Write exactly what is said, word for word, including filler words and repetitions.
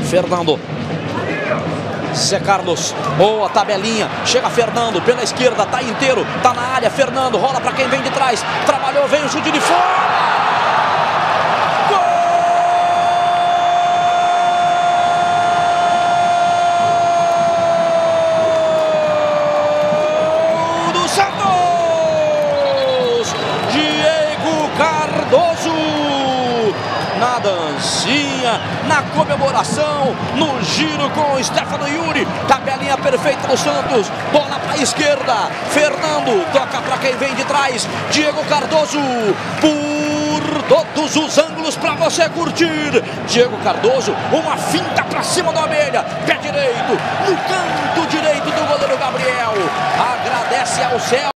Fernando. Zé Carlos, boa tabelinha, chega Fernando pela esquerda, tá inteiro, tá na área, Fernando, rola pra quem vem de trás, trabalhou, vem o chute de fora! Na dancinha, na comemoração, no giro com o Stefano Yuri, tabelinha perfeita do Santos, bola para a esquerda, Fernando toca para quem vem de trás, Diego Cardoso, por todos os ângulos para você curtir, Diego Cardoso, uma finta para cima da Abelha, pé direito, no canto direito do goleiro Gabriel, agradece ao céu.